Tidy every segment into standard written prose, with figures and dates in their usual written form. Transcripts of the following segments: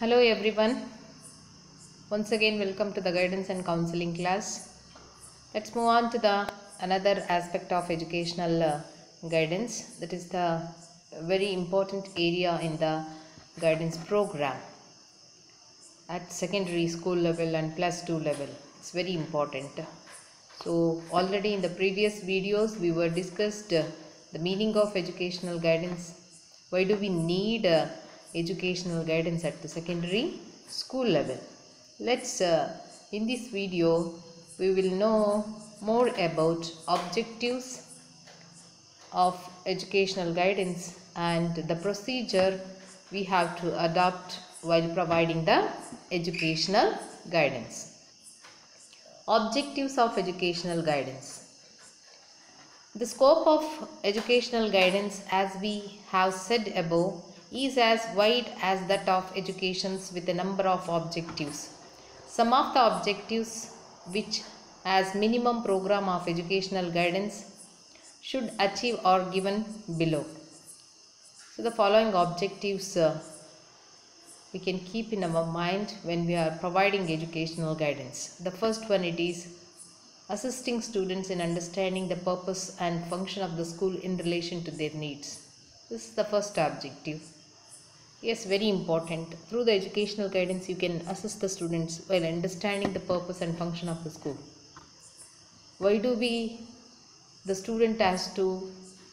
Hello everyone. Once again welcome to the guidance and counseling class. Let's move on to the another aspect of educational guidance, that is the very important area in the guidance program at secondary school level and plus 2 level. It's very important. So already in the previous videos we were discussed the meaning of educational guidance. Why do we need educational guidance at the secondary school level? Let's in this video we will know more about objectives of educational guidance and the procedure we have to adopt while providing the educational guidance. Objectives of educational guidance. The scope of educational guidance, as we have said above, is as wide as that of educations with a number of objectives. Some of the objectives which as minimum program of educational guidance should achieve are given below. So the following objectives we can keep in our mind when we are providing educational guidance. The first one, it is assisting students in understanding the purpose and function of the school in relation to their needs. This is the first objective. Yes, very important. Through the educational guidance you can assist the students while understanding the purpose and function of the school. Why do the student has to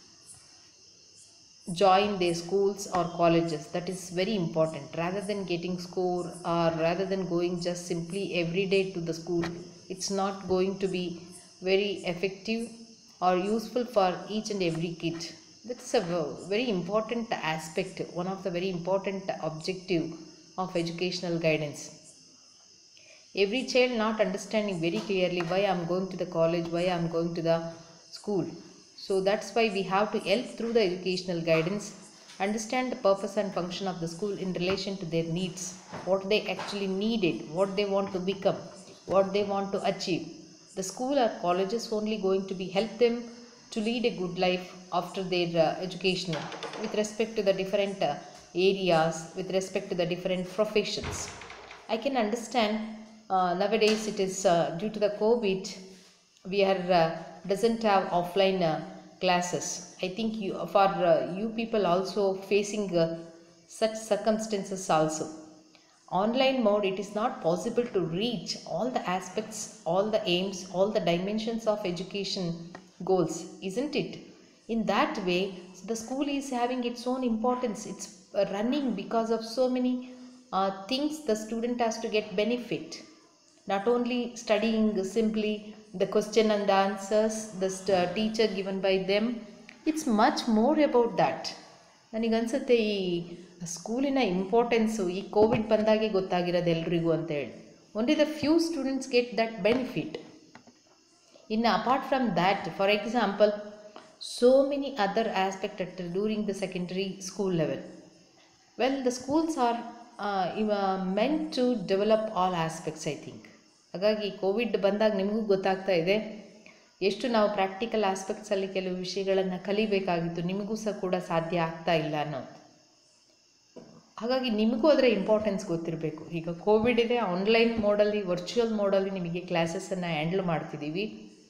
join their schools or colleges? That is very important. Rather than getting score or rather than going just simply every day to the school, it's not going to be very effective or useful for each and every kid. That's a very important aspect, one of the very important objective of educational guidance. Every child not understanding very clearly why I am going to the college, why I am going to the school. So that's why we have to help through the educational guidance, understand the purpose and function of the school in relation to their needs, what they actually needed, what they want to become, what they want to achieve. The school or colleges only going to be help them to lead a good life after their education with respect to the different areas, with respect to the different professions. I can understand nowadays it is due to the COVID we are doesn't have offline classes. I think you people also facing such circumstances also. Online mode, it is not possible to reach all the aspects, all the aims, all the dimensions of education goals, isn't it? In that way, the school is having its own importance. It's running because of so many things the student has to get benefit. Not only studying simply the question and the answers, the teacher given by them, it's much more about that. ನನಗನ್ಸುತ್ತೆ ಈ ಸ್ಕೂಲಿನ importance ಈ Covid ಬಂದಾಗೆ ಗೊತ್ತಾಗಿರೋದು ಎಲ್ರಿಗೂ ಅಂತೇಳಿ. Only the few students get that benefit. ಇನ್ನು apart from that, for example, so many other aspects during the secondary school level. Well, the schools are meant to develop all aspects, I think. ಹಾಗಾಗಿ Covid ಬಂದಾಗ ನಿಮಗೂ ಗೊತ್ತಾಗ್ತಾ ಇದೆ ಎಷ್ಟು ನಾವು practical ಆಸ್ಪೆಕ್ಟ್ಸಲ್ಲಿ ಕೆಲವು ವಿಷಯಗಳನ್ನು ಕಲಿಬೇಕಾಗಿತ್ತು, ನಿಮಗೂ ಸಹ ಕೂಡ ಸಾಧ್ಯ ಆಗ್ತಾ ಇಲ್ಲ ಅನ್ನೋದು. ಹಾಗಾಗಿ ನಿಮಗೂ ಅದರ ಇಂಪಾರ್ಟೆನ್ಸ್ ಗೊತ್ತಿರಬೇಕು. ಈಗ ಕೋವಿಡ್ ಇದೆ, ಆನ್ಲೈನ್ ಮೋಡಲ್ಲಿ, ವರ್ಚುವಲ್ ಮೋಡಲ್ಲಿ ನಿಮಗೆ ಕ್ಲಾಸಸ್ಸನ್ನು ಹ್ಯಾಂಡಲ್ ಮಾಡ್ತಿದ್ದೀವಿ.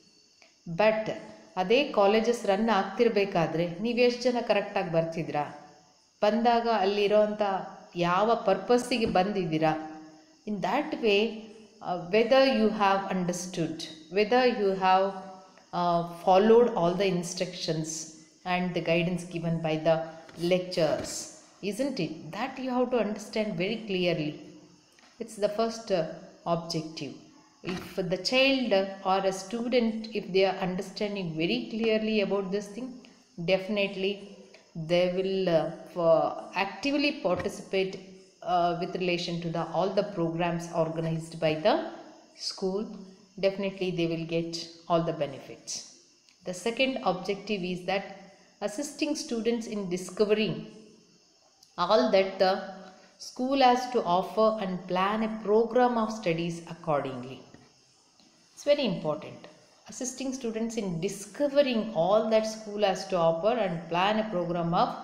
ಬಟ್ ಅದೇ ಕಾಲೇಜಸ್ ರನ್ ಆಗ್ತಿರ್ಬೇಕಾದ್ರೆ ನೀವು ಎಷ್ಟು ಜನ ಕರೆಕ್ಟಾಗಿ ಬರ್ತಿದ್ದೀರಾ, ಬಂದಾಗ ಅಲ್ಲಿರೋಂಥ ಯಾವ ಪರ್ಪಸ್ಸಿಗೆ ಬಂದಿದ್ದೀರಾ, in that way whether you have understood, whether you have followed all the instructions and the guidance given by the lecturers, isn't it? That you have to understand very clearly. It's the first objective. If the child or a student, if they are understanding very clearly about this thing, definitely they will actively participate with relation to all the programs organized by the school. Definitely they will get all the benefits. The second objective is that assisting students in discovering all that the school has to offer and plan a program of studies accordingly. It's very important. Assisting students in discovering all that school has to offer and plan a program of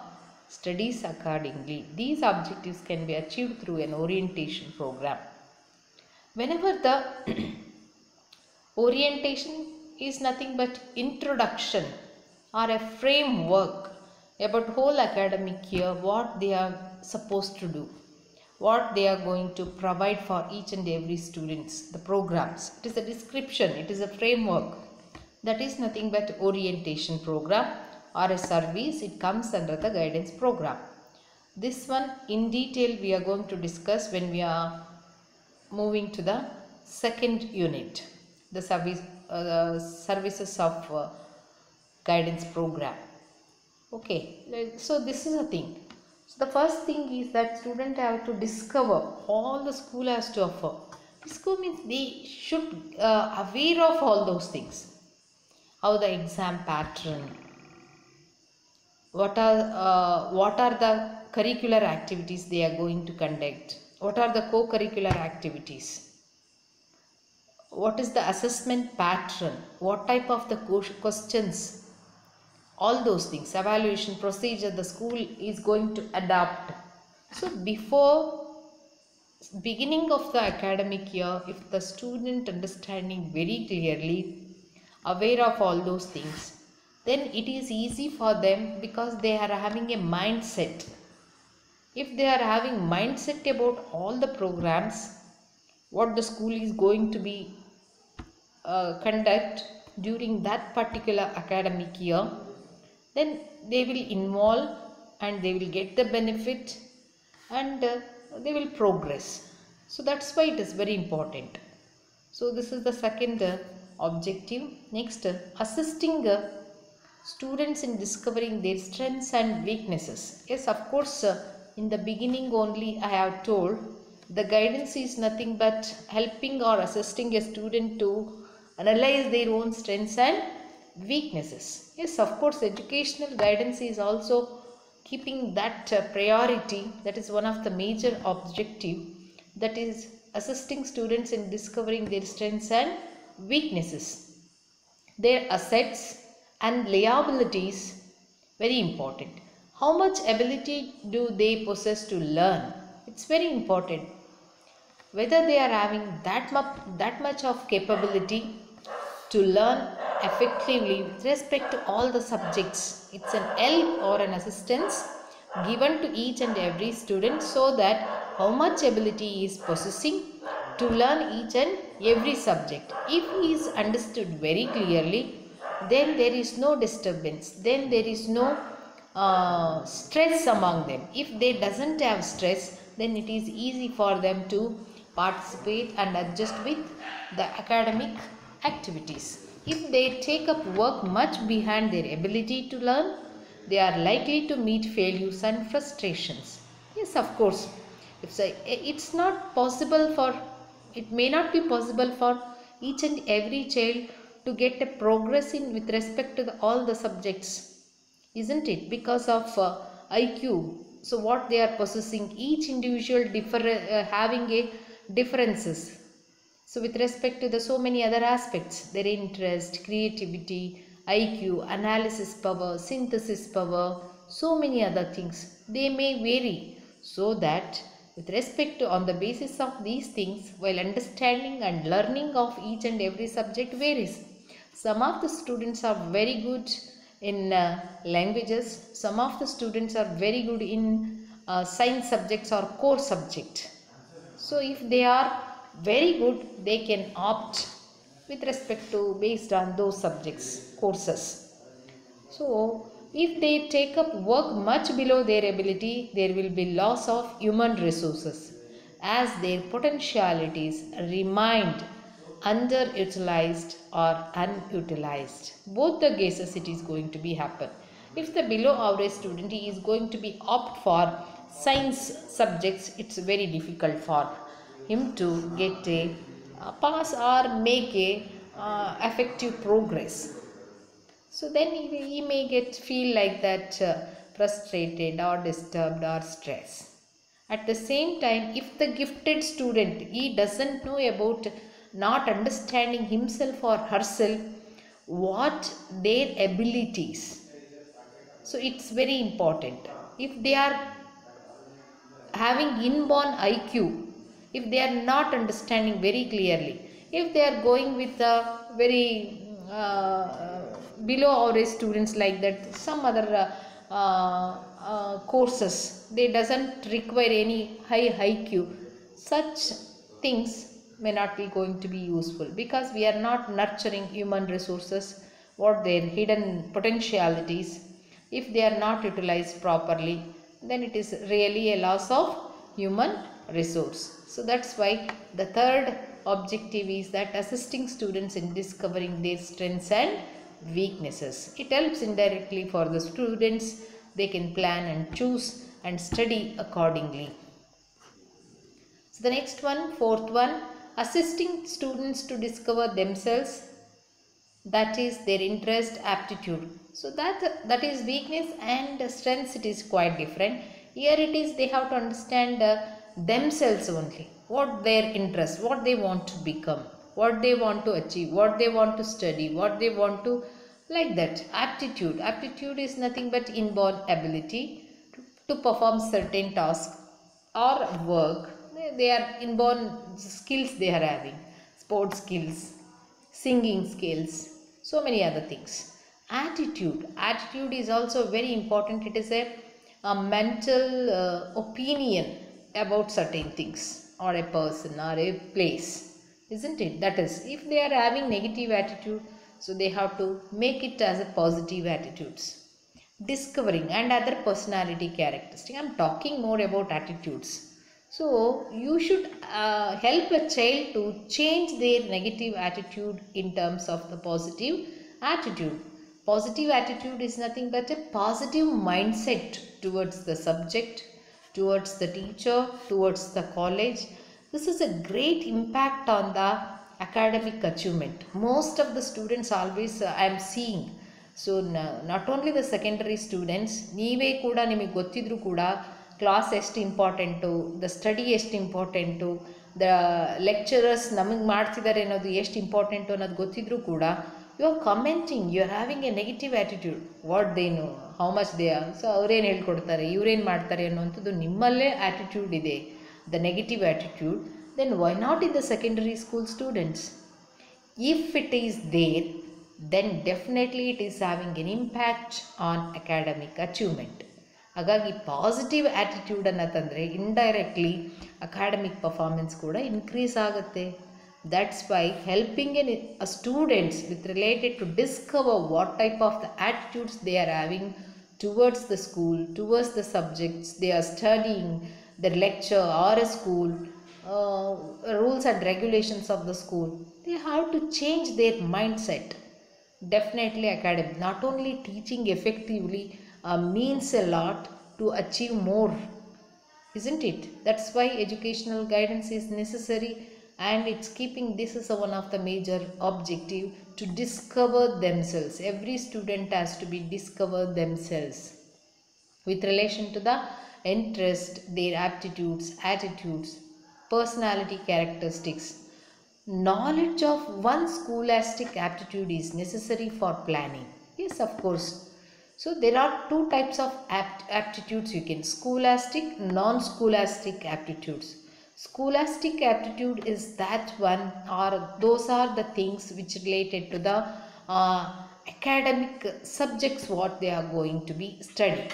studies accordingly. These objectives can be achieved through an orientation program. Whenever the orientation is nothing but introduction or a framework about whole academic year, what they are supposed to do, what they are going to provide for each and every students, the programs. It is a description, it is a framework. That is nothing but orientation program or a service. It comes under the guidance program. This one in detail we are going to discuss when we are moving to the second unit, the services of guidance program. Okay, so this is a thing. So the first thing is that student have to discover all the school has to offer. Discover means they should aware of all those things. How the exam pattern, what are the curricular activities they are going to conduct, what are the co-curricular activities, what is the assessment pattern, what type of the questions, all those things, evaluation procedure the school is going to adopt. So before beginning of the academic year, if the student understanding very clearly, aware of all those things, then it is easy for them because they are having a mindset. If they are having mindset about all the programs, what the school is going to be conduct during that particular academic year, then they will involve and they will get the benefit and they will progress. So that's why it is very important. So this is the second objective. Next, assisting students in discovering their strengths and weaknesses. Yes, of course, in the beginning only I have told the guidance is nothing but helping or assisting a student to analyze their own strengths and weaknesses. Yes, of course, educational guidance is also keeping that priority. That is one of the major objective, that is assisting students in discovering their strengths and weaknesses, their assets and liabilities. Very important. How much ability do they possess to learn? It's very important. Whether they are having that much of capability to learn effectively with respect to all the subjects. It's an help or an assistance given to each and every student, so that how much ability he is possessing to learn each and every subject. If he is understood very clearly, then there is no disturbance, then there is no stress among them. If they doesn't have stress, then it is easy for them to participate and adjust with the academic activities. If they take up work much behind their ability to learn, they are likely to meet failures and frustrations. Yes, of course, it's not possible for, it may not be possible for each and every child to get a progress in with respect to all the subjects, isn't it? Because of IQ. So what they are possessing, each individual having a differences. So with respect to the so many other aspects, their interest, creativity, IQ, analysis power, synthesis power, so many other things, they may vary. So that with respect to, on the basis of these things, while understanding and learning of each and every subject varies. Some of the students are very good in languages, some of the students are very good in science subjects or core subject. So if they are very good, they can opt with respect to based on those subjects, courses. So if they take up work much below their ability, there will be loss of human resources as their potentialities remain underutilized or unutilized. Both the cases it is going to be happen. If the below average student is going to be opt for science subjects, it's very difficult for him to get a pass or make a effective progress. So then he may feel like that frustrated or disturbed or stressed. At the same time, if the gifted student, he doesn't know about not understanding himself or herself, what their abilities. So it's very important. if they are having inborn IQ, if they are not understanding very clearly, if they are going with a very below average students like that, some other courses, they doesn't require any high IQ, such things may not be going to be useful, because we are not nurturing human resources, what their hidden potentialities. If they are not utilized properly, then it is really a loss of human resource. So that's why the third objective is that assisting students in discovering their strengths and weaknesses. It helps indirectly for the students, they can plan and choose and study accordingly. So the next one, fourth one, assisting students to discover themselves, that is their interest, aptitude. So that is weakness and strengths, it is quite different. Here it is they have to understand themselves only, what their interest, what they want to become, what they want to achieve, what they want to study, what they want to, like that. Aptitude is nothing but inborn ability to perform certain tasks or work. They are inborn skills they are having, sports skills, singing skills, so many other things. Attitude is also very important. It is a mental opinion about certain things or a person or a place, isn't it? That is, if they are having negative attitude, so they have to make it as a positive attitudes. Discovering and other personality characteristics, I am talking more about attitudes. So you should help a child to change their negative attitude in terms of the positive attitude. Positive attitude is nothing but a positive mindset towards the subject, towards the teacher, towards the college. This is a great impact on the academic achievement. Most of the students always I am seeing, so not only the secondary students, ನೀವೇ ಕೂಡ ನಿಮಗೆ ಗೊತ್ತಿದ್ರು ಕೂಡ class ಎಷ್ಟು important, the study ಎಷ್ಟು important, the lecturers ನಮಗೆ ಮಾಡ್ತಿದ್ದಾರೆ ಅನ್ನೋದು ಎಷ್ಟು ಇಂಪಾರ್ಟೆಂಟು ಅನ್ನೋದು ಗೊತ್ತಿದ್ರೂ ಕೂಡ you are commenting, you are having a negative attitude, what they know, how much they are, so ಅವ್ರೇನು ಹೇಳ್ಕೊಡ್ತಾರೆ, ಇವ್ರೇನು ಮಾಡ್ತಾರೆ ಅನ್ನೋಂಥದ್ದು ನಿಮ್ಮಲ್ಲೇ ಆ್ಯಟಿಟ್ಯೂಡ್ ಇದೆ, the negative attitude, then why not in the secondary school students? If it is there, then definitely it is having an impact on academic achievement. ಹಾಗಾಗಿ positive ಆ್ಯಟಿಟ್ಯೂಡನ್ನು ತಂದರೆ ಇಂಡೈರೆಕ್ಟ್ಲಿ ಅಕಾಡೆಮಿಕ್ ಪರ್ಫಾರ್ಮೆನ್ಸ್ ಕೂಡ ಇನ್ಕ್ರೀಸ್ ಆಗುತ್ತೆ. That's why helping a students with related to discover what type of the attitudes they are having towards the school, towards the subjects they are studying, their lecture or a school, rules and regulations of the school, they have to change their mindset. Definitely academic, not only teaching effectively means a lot to achieve more, isn't it? That's why educational guidance is necessary, and it's keeping this is one of the major objective, to discover themselves. Every student has to be discover themselves with relation to the interest, their aptitudes, attitudes, personality characteristics. Knowledge of one scholastic aptitude is necessary for planning. Yes, of course. So there are two types of aptitudes you can, scholastic, non-scholastic aptitudes. Scholastic aptitude is that one, or those are the things which related to the academic subjects what they are going to be studied.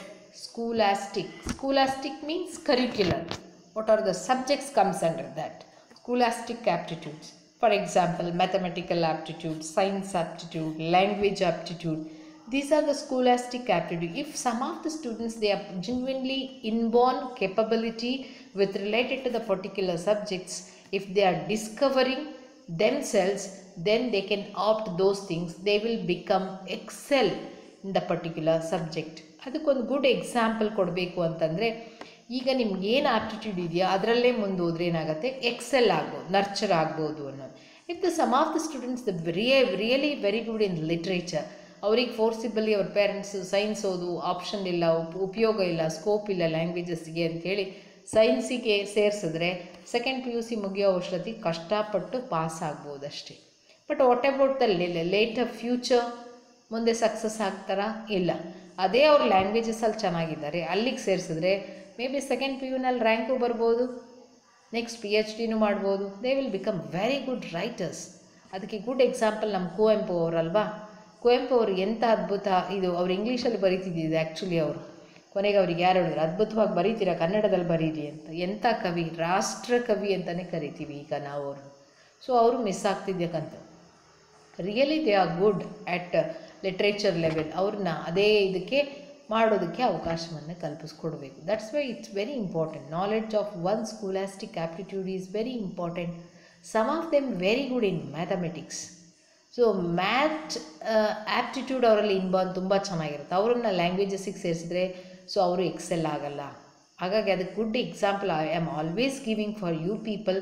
Scholastic means curricular. What are the subjects comes under that? Scholastic aptitudes. For example, mathematical aptitude, science aptitude, language aptitude. These are the scholastic aptitude. If some of the students, they are genuinely inborn capability with related to the particular subjects, if they are discovering themselves, then they can opt those things. They will become excel in the particular subject. ಅದಕ್ಕೊಂದು good example ಕೊಡಬೇಕು ಅಂತಂದರೆ, ಈಗ ನಿಮ್ಗೆ ಏನು aptitude ಇದೆಯಾ ಅದರಲ್ಲೇ ಮುಂದೆ ಹೋದ್ರೆ ಏನಾಗುತ್ತೆ, ಎಕ್ಸೆಲ್ ಆಗ್ಬೋದು, ನರ್ಚರ್ ಆಗ್ಬೋದು ಅನ್ನೋದು. If the sum of the students the really very good in literature, ಅವ್ರಿಗೆ ಫೋರ್ಸಿಬಲಿ ಅವ್ರ ಪೇರೆಂಟ್ಸ್ ಸೈನ್ಸ್ ಓದು ಆಪ್ಷನ್ ಇಲ್ಲ, ಉಪಯೋಗ ಇಲ್ಲ, ಸ್ಕೋಪ್ ಇಲ್ಲ ಲ್ಯಾಂಗ್ವೇಜಸ್ಗೆ ಅಂಥೇಳಿ ಸೈನ್ಸಿಗೆ ಸೇರಿಸಿದ್ರೆ ಸೆಕೆಂಡ್ PUC ಮುಗಿಯೋ ವರ್ಷದಲ್ಲಿ ಕಷ್ಟಪಟ್ಟು ಪಾಸ್ ಆಗ್ಬೋದು ಅಷ್ಟೇ. But what about the later future, ಮುಂದೆ ಸಕ್ಸಸ್ ಆಗ್ತಾರಾ? ಇಲ್ಲ. ಅದೇ ಅವ್ರ ಲ್ಯಾಂಗ್ವೇಜಸಲ್ಲಿ ಚೆನ್ನಾಗಿದ್ದಾರೆ, ಅಲ್ಲಿಗೆ ಸೇರಿಸಿದ್ರೆ ಮೇ ಬಿ ಸೆಕೆಂಡ್ ಪಿ ಯುನಲ್ಲಿ ರ್ಯಾಂಕು ಬರ್ಬೋದು, ನೆಕ್ಸ್ಟ್ PhD ಮಾಡ್ಬೋದು. They will become very good writers. ಅದಕ್ಕೆ ಗುಡ್ ಎಕ್ಸಾಂಪಲ್ ನಮ್ಮ ಕುವೆಂಪು ಅವರಲ್ವಾ. ಕುವೆಂಪು ಅವರು ಎಂಥ ಅದ್ಭುತ, ಇದು ಅವ್ರು ಇಂಗ್ಲೀಷಲ್ಲಿ ಬರೀತಿದ್ದಿದ್ದು ಆ್ಯಕ್ಚುಲಿ. ಅವರು ಕೊನೆಗೆ ಅವ್ರಿಗೆ ಯಾರು ಹೇಳಿದ್ರು, ಅದ್ಭುತವಾಗಿ ಬರೀತೀರಾ, ಕನ್ನಡದಲ್ಲಿ ಬರೀರಿ ಅಂತ. ಎಂಥ ಕವಿ, ರಾಷ್ಟ್ರ ಕವಿ ಅಂತಲೇ ಕರಿತೀವಿ ಈಗ ನಾವು ಅವರು. ಸೊ ಅವರು ಮಿಸ್ ಆಗ್ತಿದ್ದಕ್ಕಂತ really they are good at literature level. ಅವ್ರನ್ನ ಅದೇ ಇದಕ್ಕೆ ಮಾಡೋದಕ್ಕೆ ಅವಕಾಶವನ್ನು ಕಲ್ಪಿಸ್ಕೊಡ್ಬೇಕು. That's why it's very important. Knowledge of one scholastic aptitude is very important. Some of them very good in mathematics. So math aptitude ಅವರಲ್ಲಿ inborn ತುಂಬ ಚೆನ್ನಾಗಿರುತ್ತೆ. ಅವರನ್ನು ಲ್ಯಾಂಗ್ವೇಜಸ್ಸಿಗೆ ಸೇರಿಸಿದ್ರೆ ಸೊ ಅವರು ಎಕ್ಸೆಲ್ ಆಗಲ್ಲ. ಹಾಗಾಗಿ ಅದಕ್ಕೆ good example I am always giving for you people.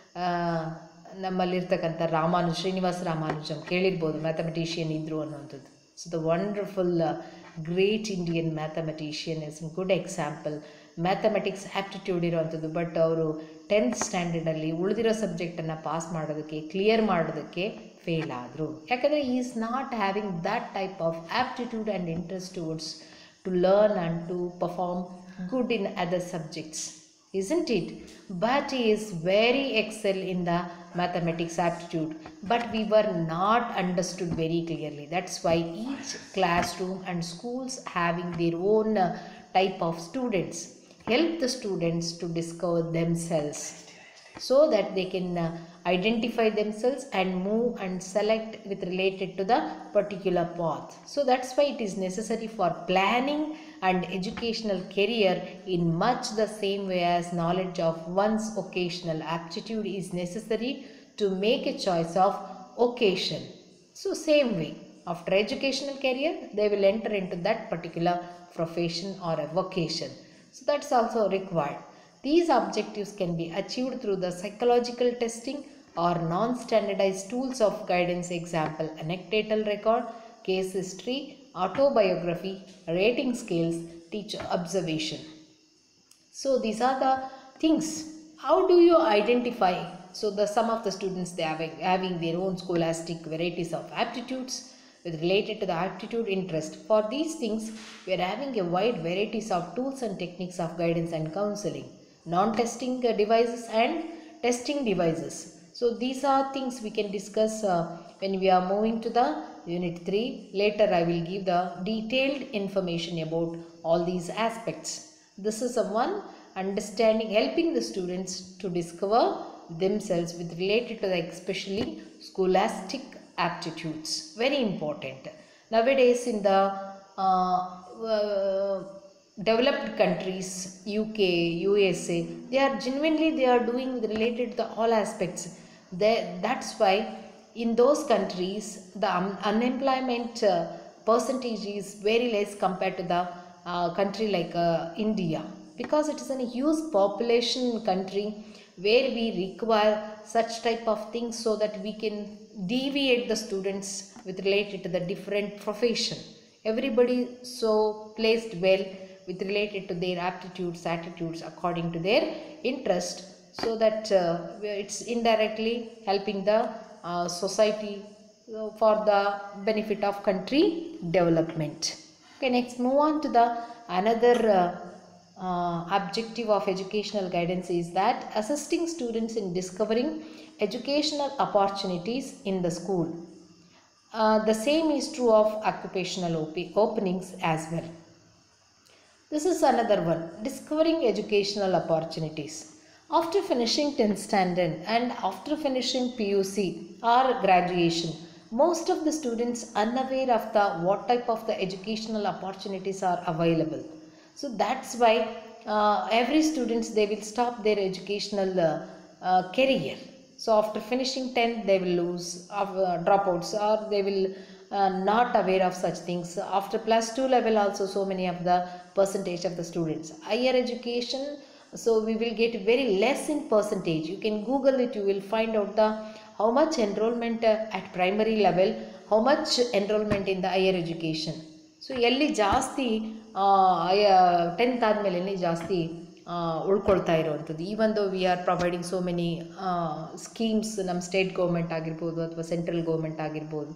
ನಮ್ಮಲ್ಲಿರ್ತಕ್ಕಂಥ ಶ್ರೀನಿವಾಸ ರಾಮಾನುಜಂ ಕೇಳಿರ್ಬೋದು, ಮ್ಯಾಥಮೆಟಿಷಿಯನ್ ಇದ್ದರು ಅನ್ನೋಂಥದ್ದು. So the wonderful great Indian mathematician is good example. Mathematics aptitude ಇರೋವಂಥದ್ದು, ಬಟ್ ಅವರು 10th ಸ್ಟ್ಯಾಂಡರ್ಡಲ್ಲಿ ಉಳಿದಿರೋ ಸಬ್ಜೆಕ್ಟನ್ನು ಪಾಸ್ ಮಾಡೋದಕ್ಕೆ, ಕ್ಲಿಯರ್ ಮಾಡೋದಕ್ಕೆ ಫೇಲ್ ಆದರು. ಯಾಕಂದರೆ is not having that type of aptitude and interest towards to learn and to perform good in other subjects, isn't it? But he is very excel in the mathematics aptitude, but we were not understood very clearly. That's why each classroom and schools having their own type of students help the students to discover themselves, so that they can identify themselves and move and select with related to the particular path. So that's why it is necessary for planning and educational career in much the same way as knowledge of one's occasional aptitude is necessary to make a choice of occasion. So same way, after educational career they will enter into that particular profession or a vocation. So that's also required. These objectives can be achieved through the psychological testing or non-standardized tools of guidance, example anecdotal record, case history, autobiography, rating scales, teacher observation. So these are the things. How do you identify? So some of the students, they are having their own scholastic varieties of aptitudes with related to the aptitude interest. For these things we are having a wide varieties of tools and techniques of guidance and counseling, non-testing devices and testing devices. So these are things we can discuss when we are moving to the unit 3. Later I will give the detailed information about all these aspects. This is a one understanding, helping the students to discover themselves with related to the especially scholastic aptitudes. Very important. Nowadays in the developed countries, UK, USA, they are genuinely doing with related to the all aspects. That's why in those countries the unemployment percentage is very less compared to the country like India, because it is a huge population country where we require such type of things so that we can deviate the students with related to the different profession. Everybody so placed well with related to their aptitudes, attitudes according to their interest, so that it's indirectly helping the society for the benefit of country development. Okay, next move on to the another objective of educational guidance is that assisting students in discovering educational opportunities in the school. The same is true of occupational openings as well. This is another one, discovering educational opportunities. After finishing 10th standard and after finishing PUC or graduation, most of the students unaware of the what type of the educational opportunities are available. So that's why every students, they will stop their educational career. So after finishing 10th they will lose dropouts, or they will not aware of such things. After +2 level also so many of the percentage of the students. Higher education, so we will get very less in percentage. You can Google it, you will find out the how much enrollment at primary level, how much enrollment in the higher education. So ಎಲ್ಲಿ ಜಾಸ್ತಿ 10th ಆದಮೇಲೆ ಜಾಸ್ತಿ ಉಳ್ಕೊಳ್ತಾ ಇರುವಂಥದ್ದು. Even though we are providing so many schemes, ನಮ್ಮ state government ಆಗಿರ್ಬೋದು ಅಥವಾ central government ಆಗಿರ್ಬೋದು,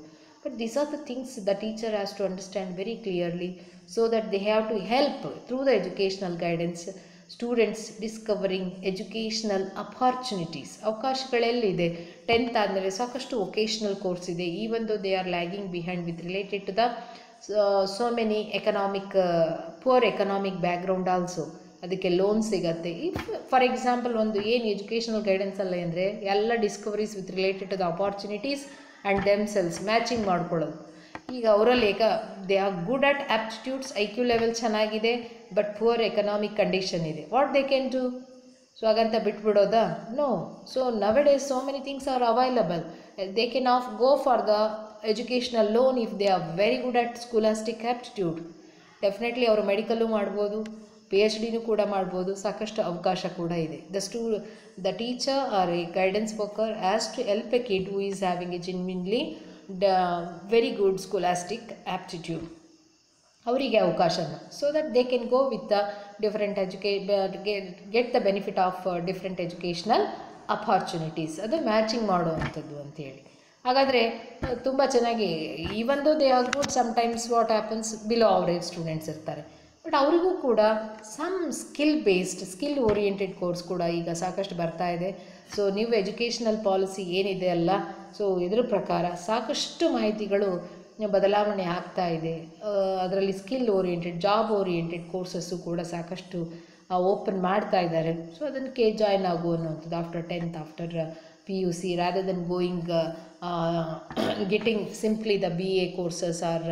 But these are the things the teacher has to understand very clearly, so that they have to help through the educational guidance students discovering educational opportunities. ಅವಕಾಶಗಳೆಲ್ಲಿದೆ? 10th ಆದಮೇಲೆ ಸಾಕಷ್ಟು vocational course ಇದೆ. Even though they are lagging behind with related to the so many economic poor economic background also. ಅದಕ್ಕೆ loan ಸಿಗತ್ತೆ. If for example ಒಂದು ಏನು educational guidance ಅಲ್ಲ ಅಂದರೆ ಎಲ್ಲ discoveries with related to the opportunities and themselves matching ಮಾಡ್ಕೊಳ್ಳೋದು. ಈಗ ಅವರಲ್ಲಿ they are good at aptitudes, IQ level ಚೆನ್ನಾಗಿದೆ, ಬಟ್ ಪುವರ್ ಎಕನಾಮಿಕ್ ಕಂಡೀಷನ್ ಇದೆ. What they can do? So ಹಾಗಂತ ಬಿಟ್ಬಿಡೋದಾ? No. So nowadays so many things are available. They can go for the educational loan if they are very good at scholastic aptitude. Definitely ಅವರು medical ಮಾಡ್ಬೋದು, PhDನೂ ಕೂಡ ಮಾಡ್ಬೋದು. ಸಾಕಷ್ಟು ಅವಕಾಶ ಕೂಡ ಇದೆ. The teacher or a guidance worker has to help a kid who is having a genuinely very good scholastic aptitude. ಅವರಿಗೆ ಅವಕಾಶನ, so that they can go with the different get the benefit of different educational opportunities. ಅದು matching ಮಾಡುವಂಥದ್ದು ಅಂತೇಳಿ. ಹಾಗಾದರೆ ತುಂಬ ಚೆನ್ನಾಗಿ even though they are good, sometimes what happens below average students ಇರ್ತಾರೆ, but ಅವರಿಗೂ ಕೂಡ ಸಮ್ ಸ್ಕಿಲ್ ಓರಿಯೆಂಟೆಡ್ ಕೋರ್ಸ್ ಕೂಡ ಈಗ ಸಾಕಷ್ಟು ಬರ್ತಾ ಇದೆ. ಸೊ ನೀವು ಎಜುಕೇಷನಲ್ ಪಾಲಿಸಿ ಏನಿದೆ ಅಲ್ಲ, ಸೊ ಇದ್ರ ಪ್ರಕಾರ ಸಾಕಷ್ಟು ಮಾಹಿತಿಗಳು ಬದಲಾವಣೆ ಆಗ್ತಾ ಇದೆ. ಅದರಲ್ಲಿ skill oriented, job oriented courses ಕೂಡ ಸಾಕಷ್ಟು ಓಪನ್ ಮಾಡ್ತಾ ಇದ್ದಾರೆ. ಸೊ ಅದಕ್ಕೆ ಜಾಯ್ನ್ ಆಗು ಅನ್ನುವಂಥದ್ದು after 10th, after PUC, rather than going getting simply the BA courses or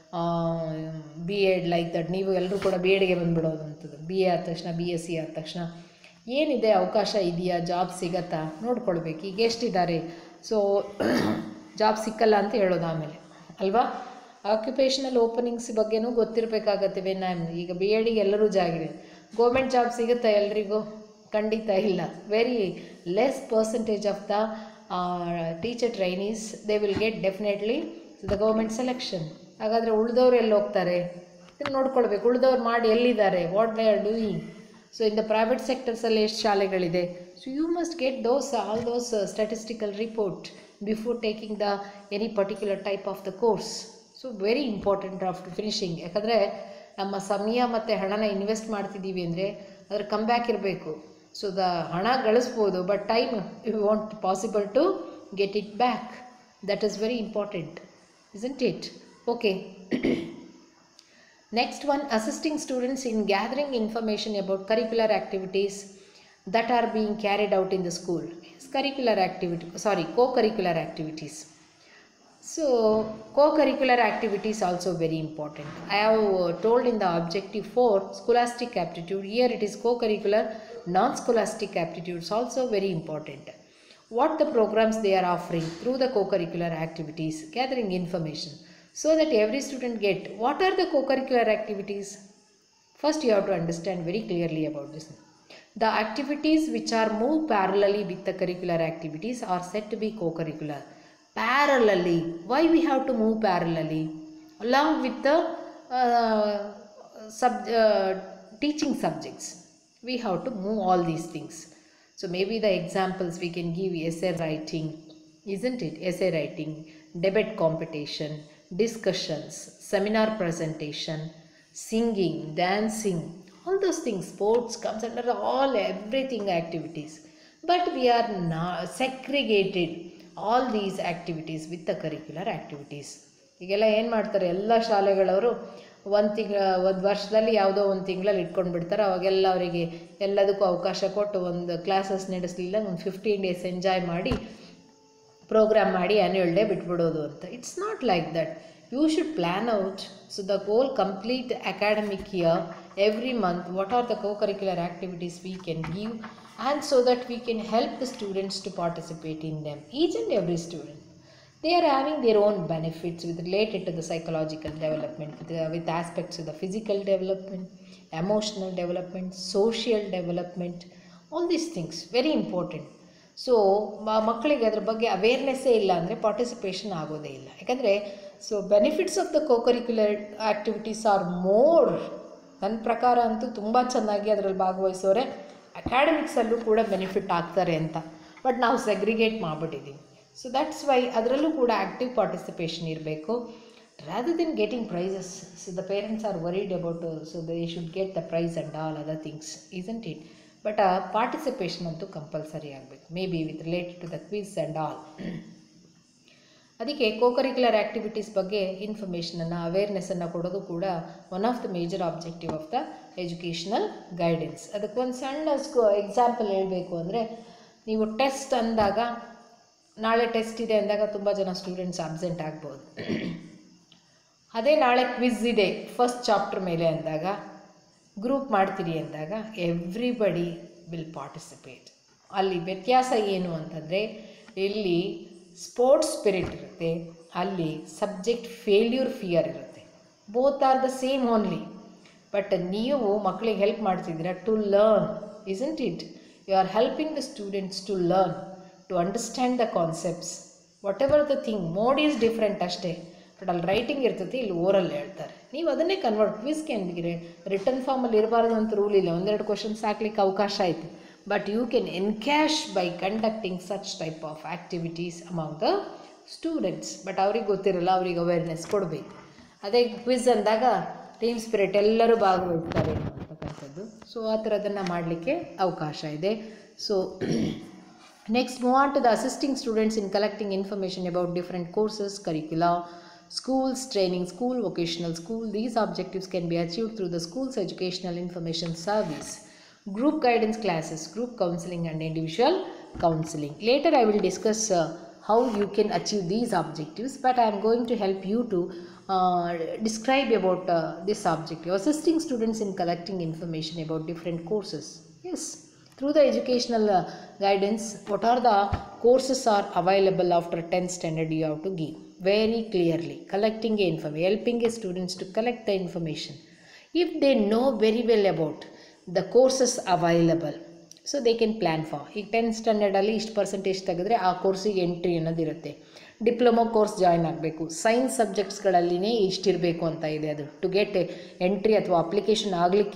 B.Ed like that. ನೀವು ಎಲ್ಲರೂ ಕೂಡ B.Edಗೆ ಬಂದುಬಿಡೋದಂಥದ್ದು. BA ಆದ ತಕ್ಷಣ BSc ಆದ ತಕ್ಷಣ ಏನಿದೆ ಅವಕಾಶ ಇದೆಯಾ, ಜಾಬ್ ಸಿಗತ್ತಾ ನೋಡ್ಕೊಳ್ಬೇಕು. ಈಗ ಎಷ್ಟಿದ್ದಾರೆ, ಸೊ ಜಾಬ್ ಸಿಕ್ಕಲ್ಲ ಅಂತ ಹೇಳೋದು ಆಮೇಲೆ ಅಲ್ವಾ. ಆಕ್ಯುಪೇಷನಲ್ ಓಪನಿಂಗ್ಸ್ ಬಗ್ಗೆನೂ ಗೊತ್ತಿರಬೇಕಾಗತ್ತೆ. ಈಗ B.Edಗೆ ಎಲ್ಲರೂ ಜಾಗಿದೆ. ಗೌರ್ಮೆಂಟ್ ಜಾಬ್ ಸಿಗುತ್ತಾ ಎಲ್ರಿಗೂ? ಖಂಡಿತ ಇಲ್ಲ. Very less percentage of the teacher trainees they will get definitely the government selection. ಹಾಗಾದರೆ ಉಳಿದವ್ರು ಎಲ್ಲಿ ಹೋಗ್ತಾರೆ? ಇದನ್ನು ನೋಡ್ಕೊಳ್ಬೇಕು. ಉಳಿದವ್ರು ಮಾಡಿ ಎಲ್ಲಿದ್ದಾರೆ, what they are doing. So in the private ಸೆಕ್ಟರ್ಸಲ್ಲಿ ಎಷ್ಟು ಶಾಲೆಗಳಿದೆ. So you must get all those statistical report before taking the any particular type of the course. So very important after finishing. ಯಾಕಂದರೆ ನಮ್ಮ ಸಮಯ ಮತ್ತು ಹಣನ ಇನ್ವೆಸ್ಟ್ ಮಾಡ್ತಿದ್ದೀವಿ ಅಂದರೆ ಅದ್ರ ಕಮ್ಬ್ಯಾಕ್ ಇರಬೇಕು. ಸೊ ಹಣ ಗಳಿಸ್ಬೋದು, but time you want possible to get it back. That is very important, isn't it? Okay. Next one, assisting students in gathering information about curricular activities that are being carried out in the school. Co-curricular activities. So co-curricular activities also very important. I have told in the objective 4 scholastic aptitude. Here it is co-curricular non-scholastic aptitudes also very important. What the programs they are offering through the co-curricular activities, gathering information so that every student get what are the co-curricular activities. First you have to understand very clearly about this. The activities which are moved parallelly with the curricular activities are said to be co-curricular. Parallelly, why we have to move parallelly? Along with the teaching subjects, we have to move all these things. So maybe the examples we can give: essay writing, isn't it? Essay writing, debate competition, discussions, seminar presentation, singing, dancing, all those things. Sports comes under everything activities. But we are now segregated all these activities with the curricular activities. ಈಗೆಲ್ಲ ಏನು ಮಾಡ್ತಾರೆ, ಎಲ್ಲ ಶಾಲೆಗಳವರು ಒಂದು ವರ್ಷದಲ್ಲಿ ಯಾವುದೋ ಒಂದು ತಿಂಗಳಲ್ಲಿ ಇಟ್ಕೊಂಡು ಬಿಡ್ತಾರೆ. ಅವಾಗೆಲ್ಲ ಅವರಿಗೆ ಎಲ್ಲದಕ್ಕೂ ಅವಕಾಶ ಕೊಟ್ಟು ಒಂದು ಕ್ಲಾಸಸ್ ನಡೆಸಲಿಲ್ಲ, ಒಂದು 15 days ಎಂಜಾಯ್ ಮಾಡಿ ಪ್ರೋಗ್ರಾಮ್ ಮಾಡಿ ಆ್ಯನ್ಯುವಲ್ ಡೇ ಬಿಟ್ಬಿಡೋದು ಅಂತ. It's not like that. You should plan out. So the whole complete academic year, every month, what are the co-curricular activities we can give, and so that we can help the students to participate in them. Each and every student, they are having their own benefits with related to the psychological development, with aspects of the physical development, emotional development, social development, all these things very important. So ಮಕ್ಕಳಿಗೆ ಅದ್ರ ಬಗ್ಗೆ ಅವೇರ್ನೆಸ್ಸೇ ಇಲ್ಲ ಅಂದರೆ participation ಆಗೋದೇ ಇಲ್ಲ. ಯಾಕಂದರೆ so benefits of the co-curricular activities are more. ನನ್ನ ಪ್ರಕಾರ ಅಂತೂ ತುಂಬ ಚೆನ್ನಾಗಿ ಅದರಲ್ಲಿ ಭಾಗವಹಿಸೋರೆ ಅಕಾಡೆಮಿಕ್ಸಲ್ಲೂ ಕೂಡ ಬೆನಿಫಿಟ್ ಆಗ್ತಾರೆ ಅಂತ. ಬಟ್ ನಾವು ಸೆಗ್ರಿಗೇಟ್ ಮಾಡಿಬಿಟ್ಟಿದ್ದೀವಿ. ಸೊ ದಟ್ಸ್ ವೈ ಅದರಲ್ಲೂ ಕೂಡ ಆ್ಯಕ್ಟಿವ್ ಪಾರ್ಟಿಸಿಪೇಷನ್ ಇರಬೇಕು. rather than getting prizes, so the parents are worried about so they should get the prize and all other things, isn't it? But participation ಅಂತೂ compulsory ಆಗಬೇಕು, maybe with related to the quiz and all. ಅದಕ್ಕೆ cocurricular activities ಬಗ್ಗೆ ಇನ್ಫಾರ್ಮೇಷನನ್ನು, ಅವೇರ್ನೆಸ್ಸನ್ನು ಕೊಡೋದು ಕೂಡ one of the major objective of the educational guidance. ಅದಕ್ಕೊಂದು ಸಣ್ಣ ಎಕ್ಸಾಂಪಲ್ ಹೇಳಬೇಕು ಅಂದರೆ, ನೀವು ಟೆಸ್ಟ್ ಅಂದಾಗ, ನಾಳೆ ಟೆಸ್ಟ್ ಇದೆ ಅಂದಾಗ ತುಂಬ ಜನ ಸ್ಟೂಡೆಂಟ್ಸ್ ಅಬ್ಸೆಂಟ್ ಆಗ್ಬೋದು. ಅದೇ ನಾಳೆ ಕ್ವಿಜ್ ಇದೆ ಫಸ್ಟ್ ಚಾಪ್ಟರ್ ಮೇಲೆ ಅಂದಾಗ, ಗ್ರೂಪ್ ಮಾಡ್ತೀರಿ ಅಂದಾಗ ಎವ್ರಿಬಡಿ ವಿಲ್ ಪಾರ್ಟಿಸಿಪೇಟ್. ಅಲ್ಲಿ ವ್ಯತ್ಯಾಸ ಏನು ಅಂತಂದರೆ, ಇಲ್ಲಿ ಸ್ಪೋರ್ಟ್ಸ್ ಸ್ಪಿರಿಟ್ ಇರುತ್ತೆ, ಅಲ್ಲಿ ಸಬ್ಜೆಕ್ಟ್ ಫೇಲ್ಯೂರ್ ಫಿಯರ್ ಇರುತ್ತೆ. Both are the same only. But ನೀವು ಮಕ್ಕಳಿಗೆ ಹೆಲ್ಪ್ ಮಾಡ್ತಿದ್ದೀರಾ to learn, isn't it? You are helping the students to learn, to understand the concepts, whatever the thing. Mode is different ಅಷ್ಟೇ. But ಅಲ್ಲಿ writing ಇರ್ತೈತಿ, ಇಲ್ಲಿ oral ಹೇಳ್ತಾರೆ. ನೀವು ಅದನ್ನೇ ಕನ್ವರ್ಟ್. ಕ್ವಿಜ್ಗೆ ರಿಟರ್ನ್ ಫಾರ್ಮಲ್ಲಿ ಇರಬಾರ್ದು ಅಂತ ರೂಲ್ ಇಲ್ಲ, ಒಂದೆರಡು ಕ್ವಶನ್ಸ್ ಹಾಕ್ಲಿಕ್ಕೆ ಅವಕಾಶ ಆಯಿತು. But you can encash by conducting such type of activities among the students. But ಅವ್ರಿಗೆ ಗೊತ್ತಿರಲ್ಲ, ಅವ್ರಿಗೆ ಅವೇರ್ನೆಸ್ ಕೊಡಬೇಕು. ಅದೇ ಕ್ವಿಜ್ ಅಂದಾಗ ಟೀಮ್ ಸ್ಪಿರಿಟ್, ಎಲ್ಲರೂ ಭಾಗವಹಿಸ್ತಾರೆ ಅಂತಕ್ಕಂಥದ್ದು. ಸೊ ಆ ಥರದನ್ನು ಮಾಡಲಿಕ್ಕೆ ಅವಕಾಶ ಇದೆ. So next, move on to the assisting students in collecting information about different courses, curricula, schools, training, school, vocational school. These objectives can be achieved through the school's educational information service, group guidance classes, group counseling and individual counseling. Later I will discuss how you can achieve these objectives, but I am going to help you to describe about this objective. Assisting students in collecting information about different courses. Yes, through the educational guidance, what are the courses are available after 10th standard, you have to give very clearly. Collecting information, helping students to collect the information. If they know very well about the courses available, so they can plan for. ಈಗ 10th ಸ್ಟ್ಯಾಂಡರ್ಡಲ್ಲಿ ಇಷ್ಟು percentage ತೆಗೆದ್ರೆ ಆ ಕೋರ್ಸಿಗೆ entry ಅನ್ನೋದಿರುತ್ತೆ. Diploma course join ಆಗಬೇಕು, science ಸಬ್ಜೆಕ್ಟ್ಸ್ಗಳಲ್ಲಿನೇ ಇಷ್ಟಿರಬೇಕು ಅಂತ ಇದೆ. ಅದು ಟು ಗೆಟ್ ಎಂಟ್ರಿ ಅಥವಾ ಅಪ್ಲಿಕೇಶನ್ ಆಗಲಿಕ್ಕೆ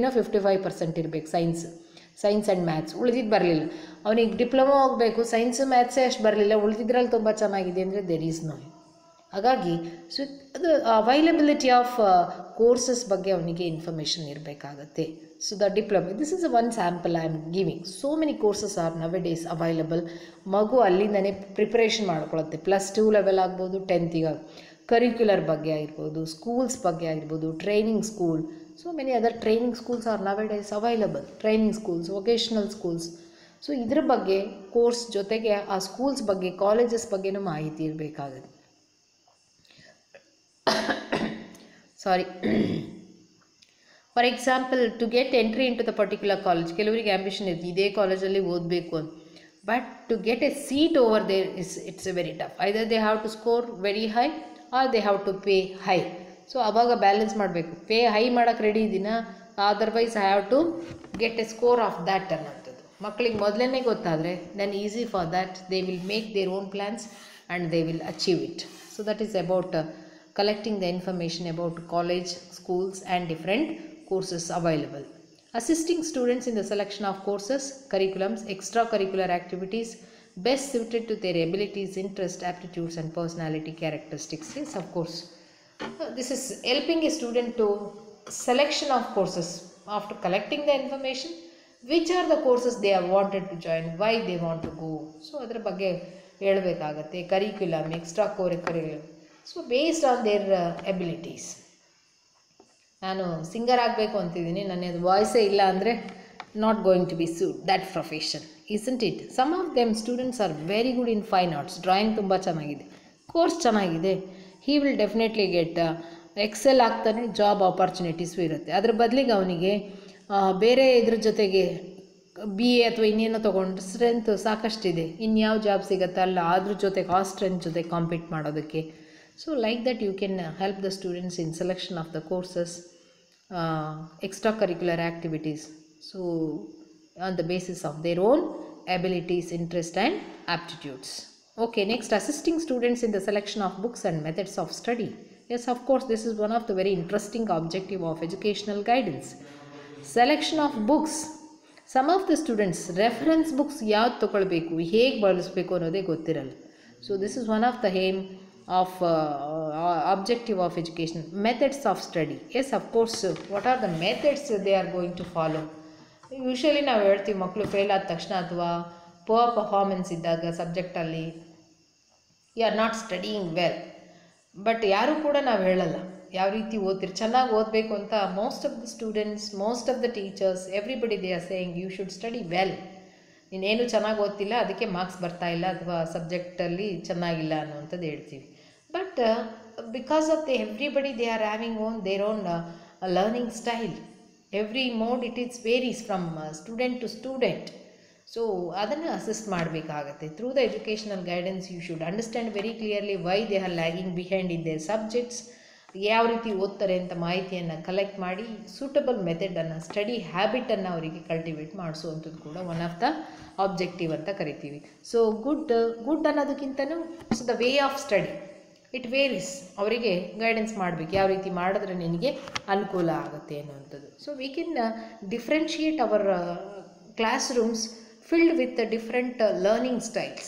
55% ಇರಬೇಕು ಸೈನ್ಸ್ ಆ್ಯಂಡ್ ಮ್ಯಾಥ್ಸ್. ಉಳಿದಿದ್ದು ಬರಲಿಲ್ಲ, ಅವನಿಗೆ ಡಿಪ್ಲೊಮೊ ಹೋಗಬೇಕು, ಸೈನ್ಸು ಮ್ಯಾಥ್ಸೇ ಅಷ್ಟು ಬರಲಿಲ್ಲ, ಉಳಿದಿದ್ರಲ್ಲಿ ತುಂಬ ಚೆನ್ನಾಗಿದೆ ಅಂದರೆ ದೇರ್ ಈಸ್ ನೋ. ಹಾಗಾಗಿ ಸೊ ಅದು ಅವೈಲಬಿಲಿಟಿ ಆಫ್ ಕೋರ್ಸಸ್ ಬಗ್ಗೆ ಅವನಿಗೆ ಇನ್ಫಾರ್ಮೇಷನ್ ಇರಬೇಕಾಗತ್ತೆ. So the diploma, this is one sample I am giving. So many courses are nowadays available. ಮಗು ಅಲ್ಲಿಂದನೇ ಪ್ರಿಪ್ರೇಷನ್ ಮಾಡ್ಕೊಳ್ಳುತ್ತೆ. +2 ಲೆವೆಲ್ ಆಗ್ಬೋದು, 10th ಕರಿಕ್ಯುಲರ್ ಬಗ್ಗೆ ಆಗಿರ್ಬೋದು, ಸ್ಕೂಲ್ಸ್ ಬಗ್ಗೆ ಆಗಿರ್ಬೋದು, training school. So many other training schools are nowadays available, training schools, vocational schools. So ಇದ್ರ ಬಗ್ಗೆ course ಜೊತೆಗೆ ಆ ಸ್ಕೂಲ್ಸ್ ಬಗ್ಗೆ, ಕಾಲೇಜಸ್ ಬಗ್ಗೆನೂ ಮಾಹಿತಿ ಇರಬೇಕಾಗುತ್ತೆ. Sorry, for example, to get entry in to the particular college, ಕೆಲವರಿಗೆ ಆ್ಯಂಬಿಷನ್ ಇರುತ್ತೆ ಇದೇ ಕಾಲೇಜಲ್ಲಿ ಓದಬೇಕು ಅಂತ. But to get a seat over there it's a very tough. Either they have to score very high or they have to pay high. So ಆವಾಗ balance ಮಾಡಬೇಕು. Pay high ಮಾಡೋಕ್ಕೆ ready ಇದ್ದೀನ, otherwise I have to get a score of that ಅನ್ನೋಂಥದ್ದು. ಮಕ್ಕಳಿಗೆ ಮೊದಲೇ ಗೊತ್ತಾದರೆ then easy for that, they will make their own plans and they will achieve it. So that is about collecting the information about college, schools and different courses available. Assisting students in the selection of courses, curriculums, extracurricular activities best suited to their abilities, interests, aptitudes and personality characteristics. Yes, of course. This is helping a student to selection of courses after collecting the information. Which are the courses they have wanted to join, why they want to go. So ಅದರ ಬಗ್ಗೆ ಹೇಳಬೇಕಾಗತ್ತೆ. Curriculum, extra curriculum. So based on their abilities. ನಾನು singer ಆಗಬೇಕು ಅಂತಿದ್ದೀನಿ, ನನ್ನದು ವಾಯ್ಸೇ ಇಲ್ಲ ಅಂದರೆ not going to be suit that profession, isn't it? Some of them students are very good in fine arts, drawing ತುಂಬ ಚೆನ್ನಾಗಿದೆ, ಕೋರ್ಸ್ ಚೆನ್ನಾಗಿದೆ, he will definitely get excel ಆಗ್ತಾನೆ, ಜಾಬ್ ಆಪರ್ಚುನಿಟೀಸು ಇರುತ್ತೆ. ಅದ್ರ ಬದಲಿಗೆ ಅವನಿಗೆ ಬೇರೆ ಇದ್ರ ಜೊತೆಗೆ BA ಅಥವಾ ಇನ್ನೇನೋ ತೊಗೊಂಡು ಸ್ಟ್ರೆಂತ್ ಸಾಕಷ್ಟಿದೆ, ಇನ್ಯಾವ ಜಾಬ್ ಸಿಗುತ್ತೆ ಅಲ್ಲ, ಅದ್ರ ಜೊತೆಗೆ ಆ ಸ್ಟ್ರೆಂತ್ ಜೊತೆ ಕಾಂಪೀಟ್ ಮಾಡೋದಕ್ಕೆ. So like that you can help the students in selection of the courses, extracurricular activities, so on the basis of their own abilities, interest and aptitudes. Okay, next, assisting students in the selection of books and methods of study. Yes, of course, this is one of the very interesting objective of educational guidance. Selection of books. Some of the students reference books ಯಾವ್ದು ತೊಗೊಳ್ಬೇಕು, ಹೇಗೆ ಬಳಸಬೇಕು ಅನ್ನೋದೇ ಗೊತ್ತಿರಲ್ಲ. So this is one of the aim of objective of education. Methods of study. Yes, of course, what are the methods they are going to follow? Usually ನಾವು ಹೇಳ್ತೀವಿ ಮಕ್ಕಳು fail ಆದ ತಕ್ಷಣ ಅಥವಾ ಪುವರ್ ಪರ್ಫಾರ್ಮೆನ್ಸ್ ಇದ್ದಾಗ ಸಬ್ಜೆಕ್ಟಲ್ಲಿ you are not studying well. But ಯಾರೂ ಕೂಡ ನಾವು ಹೇಳಲ್ಲ ಯಾವ ರೀತಿ ಓದ್ತೀರಿ, ಚೆನ್ನಾಗಿ ಓದಬೇಕು ಅಂತ. Most of the students, most of the teachers, everybody they are saying you should study well. ನೀನೇನು ಚೆನ್ನಾಗಿ ಓದ್ತಿಲ್ಲ ಅದಕ್ಕೆ ಮಾರ್ಕ್ಸ್ ಬರ್ತಾ ಇಲ್ಲ ಅಥವಾ ಸಬ್ಜೆಕ್ಟಲ್ಲಿ ಚೆನ್ನಾಗಿಲ್ಲ ಅನ್ನುವಂಥದ್ದು ಹೇಳ್ತೀವಿ. But because of everybody they are having their own learning style. Every mode it is varies from student to student. So ಅದನ್ನು ಅಸಿಸ್ಟ್ ಮಾಡಬೇಕಾಗತ್ತೆ. Through the educational guidance you should understand very clearly why they are lagging behind in their subjects, ಯಾವ ರೀತಿ ಓದ್ತಾರೆ ಅಂತ ಮಾಹಿತಿಯನ್ನು collect ಮಾಡಿ suitable ಮೆಥಡನ್ನು, study ಹ್ಯಾಬಿಟನ್ನು ಅವರಿಗೆ cultivate ಮಾಡಿಸುವಂಥದ್ದು ಕೂಡ ಒನ್ ಆಫ್ ದ ಆಬ್ಜೆಕ್ಟಿವ್ ಅಂತ ಕರಿತೀವಿ. ಸೊ ಗುಡ್ ಅನ್ನೋದಕ್ಕಿಂತನೂ so the way of study it varies. ಅವರಿಗೆ ಗೈಡೆನ್ಸ್ ಮಾಡಬೇಕು, ಯಾವ ರೀತಿ ಮಾಡಿದ್ರೆ ನಿನಗೆ ಅನುಕೂಲ ಆಗುತ್ತೆ ಅನ್ನುವಂಥದ್ದು. So we can differentiate our classrooms filled with different learning styles.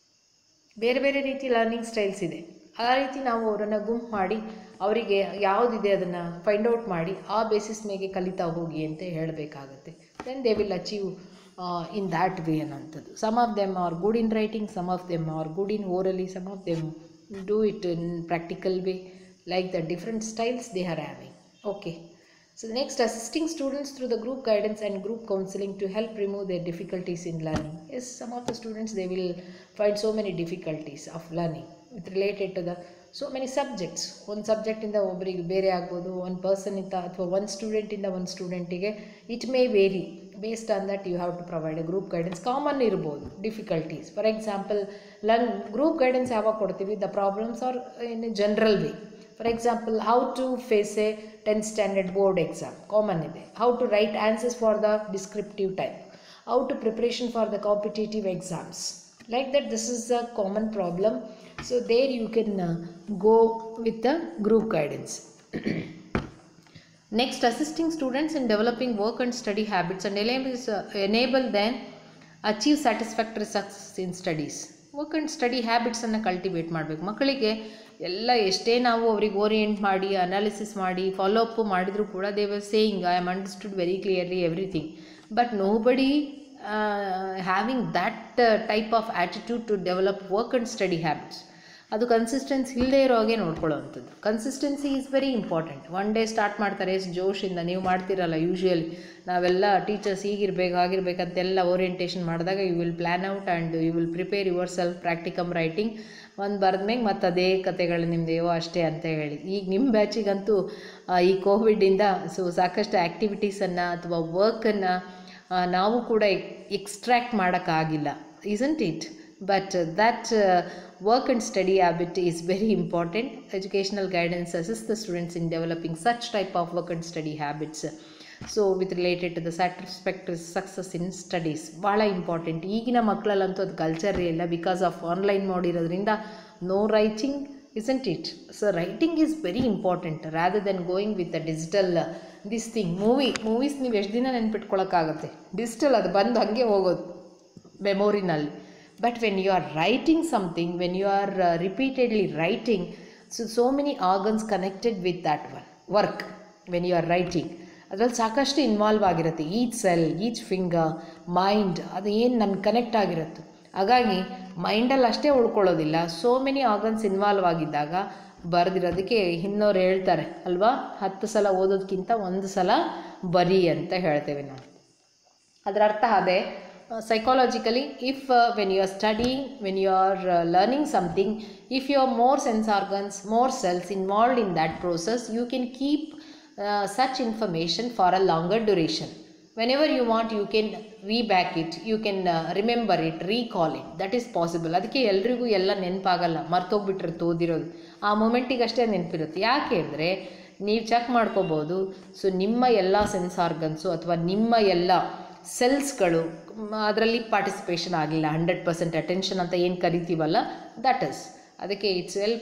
ಬೇರೆ ಬೇರೆ ರೀತಿ ಲರ್ನಿಂಗ್ ಸ್ಟೈಲ್ಸ್ ಇದೆ. ಆ ರೀತಿ ನಾವು ಅವರನ್ನು ಗುಂಪು ಮಾಡಿ ಅವರಿಗೆ ಯಾವುದಿದೆ ಅದನ್ನು ಫೈಂಡ್ ಔಟ್ ಮಾಡಿ ಆ ಬೇಸಿಸ್ ಮೇಲೆ ಕಲಿತಾ ಹೋಗಿ ಅಂತ ಹೇಳಬೇಕಾಗತ್ತೆ. Then they will achieve in that way ಅನ್ನೋಂಥದ್ದು. Some of them are good in writing, some of them are good in orally, some of them do it in practical way, like the different styles they are having. Okay. So the next, assisting students through the group guidance and group counseling to help remove their difficulties in learning. Yes, some of the students, they will find so many difficulties of learning with related to the so many subjects. One subject in the ಒಬ್ಬರಿಗೆ ಬೇರೆ ಆಗ್ಬೋದು, one person ಇಂದ ಅಥವಾ one student ಇಂದ one ಸ್ಟೂಡೆಂಟಿಗೆ it may vary. Based on that you have to provide a group guidance. Common ಇರ್ಬೋದು difficulties. For example, group guidance ಯಾವಾಗ ಕೊಡ್ತೀವಿ, the problems are in a general way. For example, how to face a 10th standard board exam, common ಇದೆ. How to write answers for the descriptive type. How to preparation for the competitive exams. Like that, this is a common problem. So there you can go with the group guidance. Next, assisting students in developing work and study habits and enable them achieve satisfactory success in studies. Work and study ಹ್ಯಾಬಿಟ್ಸನ್ನು cultivate ಮಾಡಬೇಕು. ಮಕ್ಕಳಿಗೆ ಎಲ್ಲ ಎಷ್ಟೇ ನಾವು ಅವ್ರಿಗೆ orient ಮಾಡಿ analysis ಮಾಡಿ follow up ಮಾಡಿದರೂ ಕೂಡ they were saying I am understood very clearly everything, but nobody having that type of attitude to develop work and study habits. ಅದು ಕನ್ಸಿಸ್ಟೆನ್ಸಿ ಇಲ್ಲದೆ ಇರೋ ಹಾಗೆ ನೋಡ್ಕೊಳ್ಳೋವಂಥದ್ದು. Consistency is very important. One day start ಮಾಡ್ತಾರೆ ಜೋಶಿಂದ, ನೀವು ಮಾಡ್ತಿರಲ್ಲ usually. ನಾವೆಲ್ಲ ಟೀಚರ್ಸ್ ಹೀಗಿರ್ಬೇಕು ಹಾಗಿರ್ಬೇಕಂತೆಲ್ಲ ಓರಿಯೆಂಟೇಷನ್ ಮಾಡಿದಾಗ you will plan out and you will prepare yourself practicum writing. ಒಂದು ಬರೆದ್ಮೇಲೆ ಮತ್ತು ಅದೇ ಕತೆಗಳು ನಿಮ್ಮದೇವೋ ಅಷ್ಟೇ ಅಂತ ಹೇಳಿ. ಈಗ ನಿಮ್ಮ ಬ್ಯಾಚಿಗಂತೂ ಈ ಕೋವಿಡಿಂದ ಸೊ ಸಾಕಷ್ಟು ಆ್ಯಕ್ಟಿವಿಟೀಸನ್ನು ಅಥವಾ ವರ್ಕನ್ನು ನಾವು ಕೂಡ ಎಕ್ಸ್ಟ್ರ್ಯಾಕ್ಟ್ ಮಾಡೋಕ್ಕಾಗಿಲ್ಲ, isn't it? But that work and study habit is very important. Educational guidance assists the students in developing such type of work and study habits. So with related to the satisfactory success in studies, ಭಾಳ important. ಈಗಿನ ಮಕ್ಕಳಲ್ಲಂತೂ ಅದು ಕಲ್ಚರೇ ಇಲ್ಲ. Because of online mode ಇರೋದ್ರಿಂದ no writing, isn't it? So writing is very important rather than going with the digital this thing. Movies ನೀವು ಎಷ್ಟು ದಿನ ನೆನ್ಪಿಟ್ಕೊಳ್ಳೋಕ್ಕಾಗುತ್ತೆ? ಡಿಜಿಟಲ್ ಅದು ಬಂದು ಹಾಗೆ ಹೋಗೋದು ಮೆಮೊರಿನಲ್ಲಿ. But when you are writing something, when you are repeatedly writing, so many organs connected with that one work. When you are writing, ಅದರಲ್ಲಿ ಸಾಕಷ್ಟು involve ಆಗಿರುತ್ತೆ. Each cell, each finger, mind, ಅದು ಏನು ನಮ್ಗೆ ಕನೆಕ್ಟ್ ಆಗಿರುತ್ತೆ. ಹಾಗಾಗಿ ಮೈಂಡಲ್ಲಿ ಅಷ್ಟೇ ಉಳ್ಕೊಳ್ಳೋದಿಲ್ಲ, ಸೋ ಮೆನಿ ಆರ್ಗನ್ಸ್ ಇನ್ವಾಲ್ವ್ ಆಗಿದ್ದಾಗ ಬರೆದಿರೋದಕ್ಕೆ ಇನ್ನೋರು ಹೇಳ್ತಾರೆ ಅಲ್ವಾ, 10 ಸಲ ಓದೋದಕ್ಕಿಂತ 1 ಸಲ ಬರಿ ಅಂತ ಹೇಳ್ತೇವೆ ನಾವು. ಅದರ ಅರ್ಥ ಅದೇ. Psychologically, if when you are studying, when you are learning something, if you have more sense organs, more cells involved in that process, you can keep such information for a longer duration. Whenever you want, you can reback it, you can remember it, recall it. That is possible. ಅದಕ್ಕೆ ಎಲ್ರಿಗೂ ಎಲ್ಲ ನೆನಪಾಗಲ್ಲ, ಮರ್ತೋಗ್ಬಿಟ್ಟಿರುತ್ತೆ ಓದಿರೋದು. ಆ ಮೂಮೆಂಟಿಗೆ ಅಷ್ಟೇ ನೆನಪಿರುತ್ತೆ. ಯಾಕೆ ಅಂದರೆ ನೀವು check ಮಾಡ್ಕೋಬೋದು. ಸೊ ನಿಮ್ಮ ಎಲ್ಲ ಸೆನ್ಸ್ ಆರ್ಗನ್ಸು ಅಥವಾ ನಿಮ್ಮ ಎಲ್ಲ ಸೆಲ್ಸ್ಗಳು ಅದರಲ್ಲಿ ಪಾರ್ಟಿಸಿಪೇಷನ್ ಆಗಿಲ್ಲ, 100% ಅಟೆನ್ಷನ್ ಅಂತ ಏನು ಕರಿತೀವಲ್ಲ, ದಟ್ ಇಸ್. ಅದಕ್ಕೆ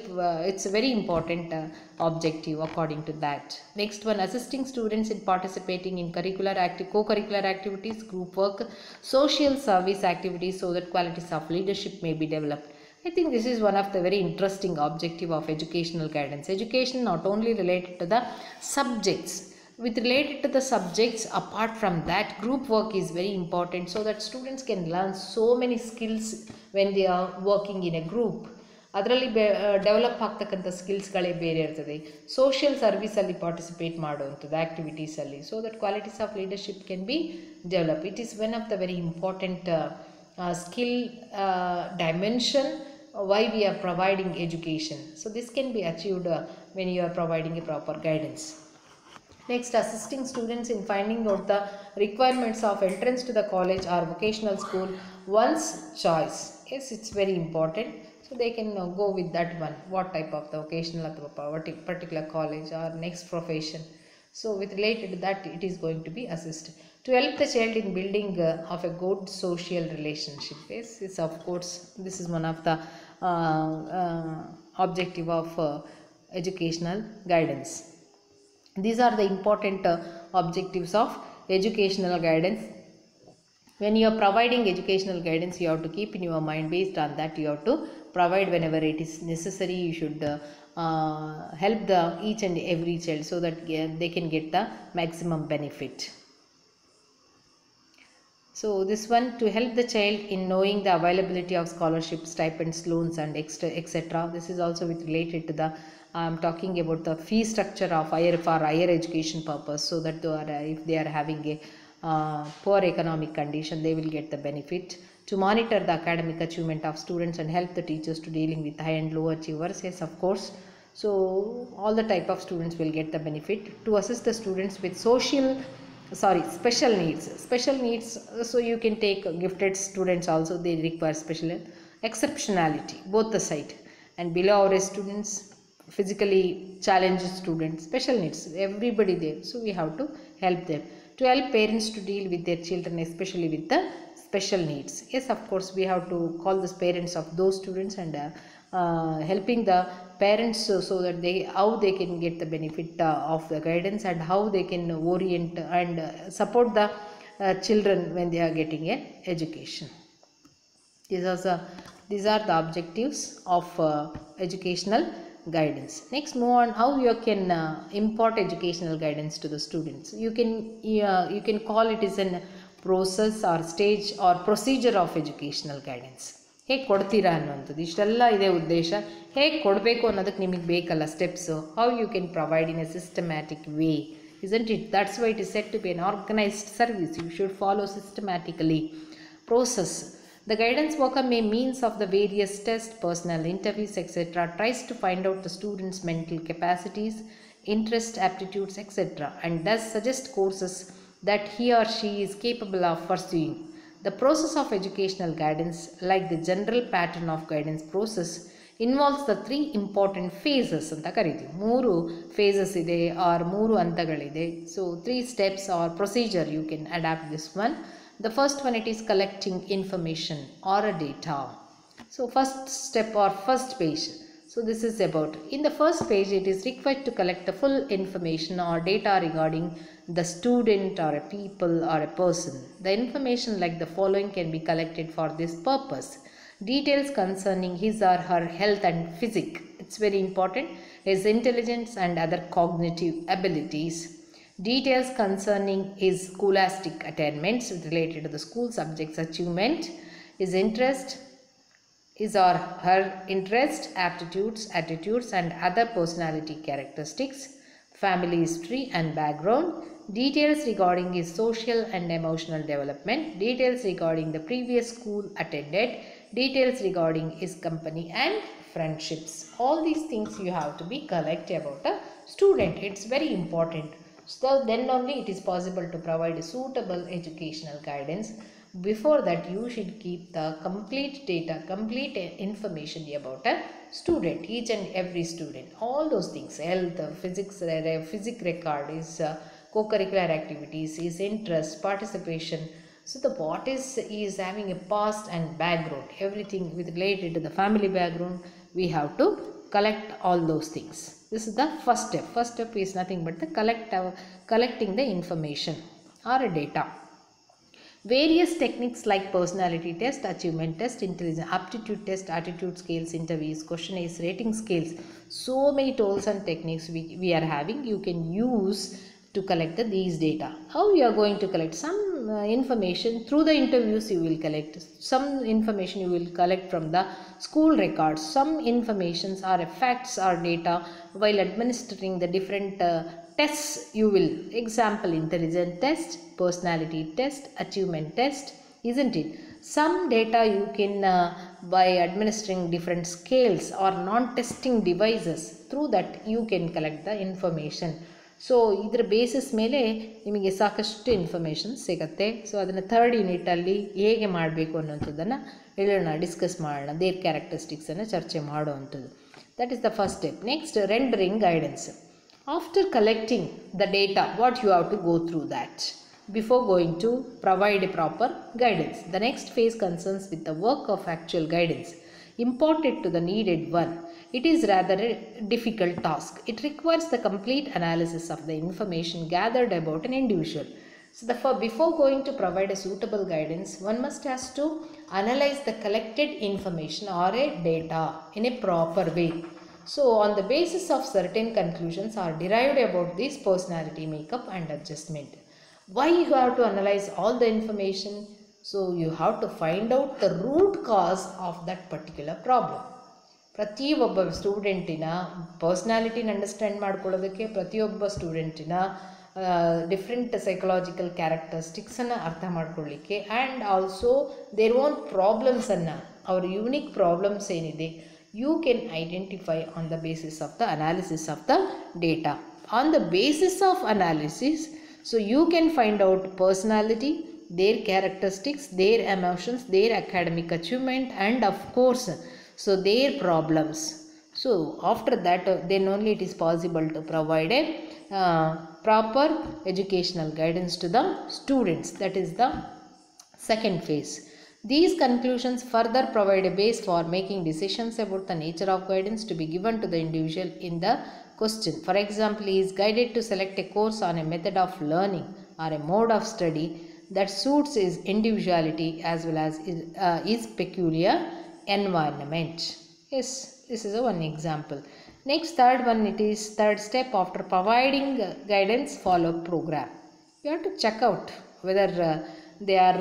it's very important objective according to that. Next one, assisting students in participating in co-curricular activities, group work, social service activities so that qualities of leadership may be developed. I think this is one of the very interesting objective of educational guidance. Education not only related to the subjects, with related to the subjects, apart from that, group work is very important so that students can learn so many skills when they are working in a group. ಅದರಲ್ಲಿ develop ಆಗ್ತಕ್ಕಂಥ ಸ್ಕಿಲ್ಸ್ಗಳೇ ಬೇರೆ ಇರ್ತದೆ. Social ಸರ್ವಿಸಲ್ಲಿ participate ಮಾಡುವಂಥದ್ದು ಆ್ಯಕ್ಟಿವಿಟೀಸಲ್ಲಿ, so that qualities of leadership can be develop. It is one of the very important skill dimension why we are providing education. So this can be achieved when you are providing a proper guidance. Next, assisting students in finding out the requirements of entrance to the college or vocational school, one's choice. Yes, it's very important. So they can go with that one, what type of the vocational particular college or next profession. So with related to that, it is going to be assisted to help the child in building of a good social relationship. Yes, it's of course this is one of the objective of educational guidance. These are the important objectives of educational guidance. When you are providing educational guidance, you have to keep in your mind, based on that you have to provide whenever it is necessary. You should help the each and every child so that they can get the maximum benefit. So this one, to help the child in knowing the availability of scholarships, stipends, loans and etc. This is also with related to the I am talking about the fee structure of higher education purpose, so that if they are having a poor economic condition, they will get the benefit. To monitor the academic achievement of students and help the teachers to dealing with high and low achievers. Yes, of course. So all the type of students will get the benefit. To assist the students with special needs. So you can take gifted students also, they require special exceptionality, both the side, and below average students, physically challenged students, special needs, everybody there. So we have to help them. To help parents to deal with their children, especially with the special needs. Yes, of course, we have to call the parents of those students and helping the parents so that how they can get the benefit of the guidance, and how they can orient and support the children when they are getting a education. These are the objectives of educational guidance. Next, move on how you can impart educational guidance to the students. You can call it as a process or stage or procedure of educational guidance. ಹೇಗೆ ಕೊಡ್ತೀರಾ ಅನ್ನುವಂಥದ್ದು, ಇಷ್ಟೆಲ್ಲ ಇದೆ ಉದ್ದೇಶ. ಹೇಗೆ ಕೊಡಬೇಕು ಅನ್ನೋದಕ್ಕೆ ನಿಮಗೆ ಬೇಕಲ್ಲ steps. How you can provide in a systematic way, isn't it? That's why it is said to be an organized service. You should follow systematically process. The guidance worker may means of the various tests, personal interviews, etc. tries to find out the student's mental capacities, interest, aptitudes, etc. and does suggest courses that he or she is capable of pursuing. The process of educational guidance, like the general pattern of guidance process, involves the 3 important phases anta ಕರೀತೀವಿ. 3 phases ಇದೆ or 3 ಹಂತಗಳಿದೆ. So 3 steps or procedure, you can adapt this one. The first one, it is collecting information or data. So first step or first page. So this is about, in the first page, it is required to collect the full information or data regarding the student or a people or a person. The information like the following can be collected for this purpose: details concerning his or her health and physique, it's very important, his intelligence and other cognitive abilities, details concerning his scholastic attainments related to the school subjects achievement, his interest, his or her interest, aptitudes, attitudes and other personality characteristics, family history and background, details regarding his social and emotional development, details regarding the previous school attended, details regarding his company and friendships. All these things you have to be collect about a student. It's very important. So then only it is possible to provide a suitable educational guidance. Before that, you should keep the complete data, complete information about a student, each and every student. All those things, health, physics record, his co-curricular activities, his interest, participation. So what is he is having a past and background, everything with related to the family background, we have to collect all those things. This is the first step. First step is nothing but the collecting the information or data. Various techniques like personality test, achievement test, intelligence aptitude test, attitude scales, interviews, questionnaires, rating scales, so many tools and techniques we are having, you can use to collect these data. How you are going to collect? Some information through the interviews you will collect, some information you will collect from the school records, some informations are facts or data while administering the different tests you will. Example, intelligence test, personality test, achievement test, isn't it? Some data you can by administering different scales or non-testing devices, through that you can collect the information. So ಇದರ basis ಮೇಲೆ ನಿಮಗೆ ಸಾಕಷ್ಟು information ಸಿಗುತ್ತೆ. So ಅದನ್ನು third ಯೂನಿಟಲ್ಲಿ ಹೇಗೆ ಮಾಡಬೇಕು ಅನ್ನೋಂಥದ್ದನ್ನು ಹೇಳೋಣ, discuss ಮಾಡೋಣ, ದೇರ್ ಕ್ಯಾರೆಕ್ಟರಿಸ್ಟಿಕ್ಸನ್ನು ಚರ್ಚೆ ಮಾಡುವಂಥದ್ದು. That is the first step. Next, rendering guidance. After collecting the data, what you have to go through that before going to provide a proper guidance. The next phase concerns with the work of actual guidance, imparted to the needed one. It is rather a difficult task. It requires the complete analysis of the information gathered about an individual. So before going to provide a suitable guidance, one must has to analyze the collected information or a data in a proper way. So on the basis of certain conclusions are derived about this personality makeup and adjustment. Why you have to analyze all the information? So you have to find out the root cause of that particular problem. ಪ್ರತಿಯೊಬ್ಬ ಸ್ಟೂಡೆಂಟಿನ ಪರ್ಸ್ನಾಲಿಟಿನ understand ಮಾಡ್ಕೊಳ್ಳೋದಕ್ಕೆ, ಪ್ರತಿಯೊಬ್ಬ ಸ್ಟೂಡೆಂಟಿನ different psychological ಕ್ಯಾರೆಕ್ಟರಿಸ್ಟಿಕ್ಸನ್ನು ಅರ್ಥ ಮಾಡ್ಕೊಳ್ಳಿಕ್ಕೆ, and also their own ಪ್ರಾಬ್ಲಮ್ಸನ್ನು, ಅವ್ರ unique problems ಏನಿದೆ, you can identify on the basis of the analysis of the data. On the basis of analysis, so you can find out personality, their characteristics, their emotions, their academic achievement, and of course, so their problems. So after that, then only it is possible to provide a proper educational guidance to the students. That is the second phase. These conclusions further provide a base for making decisions about the nature of guidance to be given to the individual in the question. For example, he is guided to select a course on a method of learning or a mode of study that suits his individuality as well as his peculiar environment. Yes, this is one example. Next, third one, it is third step. After providing guidance, follow program. You have to check out whether they are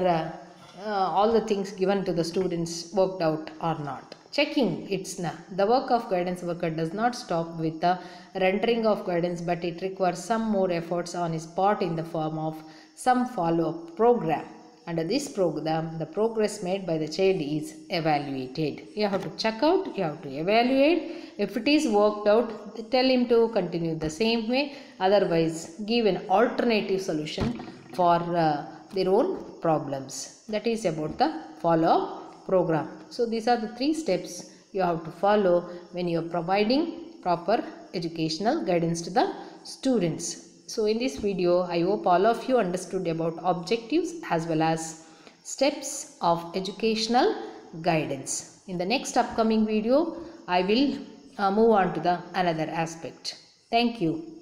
all the things given to the students worked out or not. Checking it's the work of guidance worker does not stop with the rendering of guidance, but it requires some more efforts on his part in the form of some follow-up program. Under this program, the progress made by the child is evaluated. You have to check out, you have to evaluate. If it is worked out, tell him to continue the same way, otherwise give an alternative solution for their own problems. That is about the follow-up program. So these are the three steps you have to follow when you are providing proper educational guidance to the students. So in this video, I hope all of you understood about objectives as well as steps of educational guidance. In the next upcoming video, I will move on to the another aspect. Thank you.